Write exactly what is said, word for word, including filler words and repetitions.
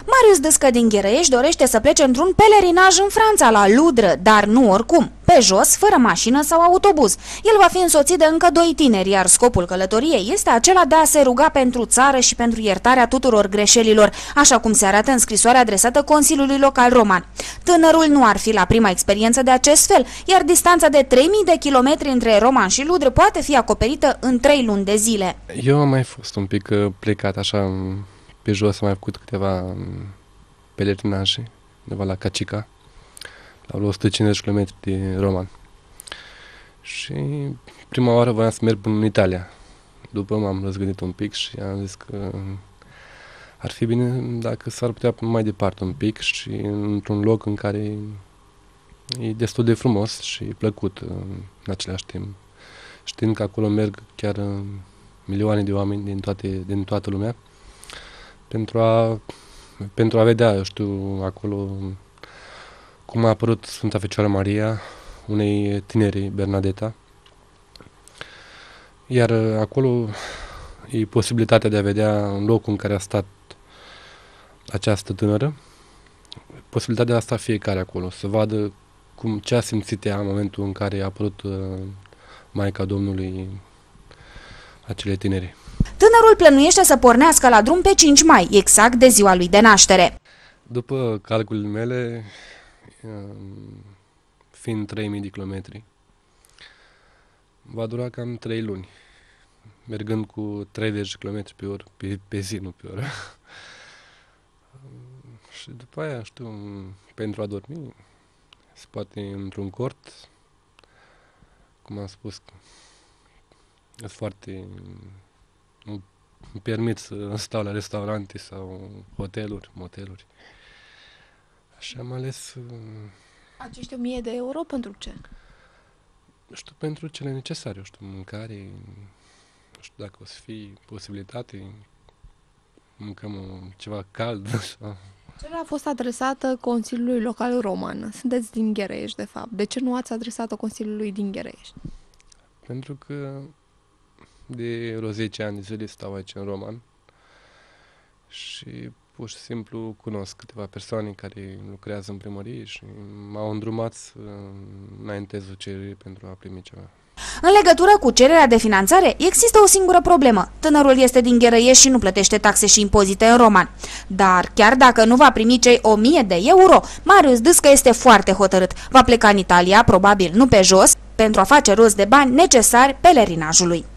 Marius Dâscă din Gherăiești dorește să plece într-un pelerinaj în Franța, la Ludră, dar nu oricum, pe jos, fără mașină sau autobuz. El va fi însoțit de încă doi tineri, iar scopul călătoriei este acela de a se ruga pentru țară și pentru iertarea tuturor greșelilor, așa cum se arată în scrisoarea adresată Consiliului Local Roman. Tânărul nu ar fi la prima experiență de acest fel, iar distanța de trei mii de kilometri între Roman și Ludră poate fi acoperită în trei luni de zile. Eu am mai fost un pic plecat așa pe jos, am mai făcut câteva pelerinaje, undeva la Cacica, la o sută cincizeci de kilometri de Roman. Și prima oară voiam să merg până în Italia. După m-am răzgândit un pic și am zis că ar fi bine dacă s-ar putea mai departe un pic și într-un loc în care e destul de frumos și plăcut în același timp. Știind că acolo merg chiar milioane de oameni din, toate, din toată lumea pentru a, pentru a vedea, eu știu, acolo cum a apărut Sfânta Fecioară Maria unei tineri, Bernadeta. Iar acolo e posibilitatea de a vedea în locul în care a stat această tânără, posibilitatea de a sta fiecare acolo, să vadă cum, ce a simțit ea în momentul în care a apărut uh, Maica Domnului acelei tineri. Tânărul plănuiește să pornească la drum pe cinci mai, exact de ziua lui de naștere. După calculele mele, fiind trei mii de kilometri, va dura cam trei luni, mergând cu treizeci de kilometri pe oră, pe, pe zi, nu pe oră. Și după aia, știu, pentru a dormi, se poate într-un cort, cum am spus, sunt foarte... nu îmi permit să stau la restaurante sau hoteluri, moteluri. Așa am ales... Acești o mie de euro pentru ce? Nu știu, pentru cele necesare, eu știu, mâncare, nu știu dacă o să fie posibilitate, mâncăm ceva cald sau... Cererea a fost adresată Consiliului Local Roman. Sunteți din Gherăiești, de fapt. De ce nu ați adresat-o Consiliului din Gherăiești? Pentru că de vreo zece ani de zile stau aici în Roman și pur și simplu cunosc câteva persoane care lucrează în primărie și m-au îndrumat să înaintez o cerere pentru a primi ceva. În legătură cu cererea de finanțare, există o singură problemă. Tânărul este din Gherăiești și nu plătește taxe și impozite în Roman. Dar chiar dacă nu va primi cei o mie de euro, Marius Dâscă este foarte hotărât. Va pleca în Italia, probabil nu pe jos, pentru a face rost de bani necesari pelerinajului.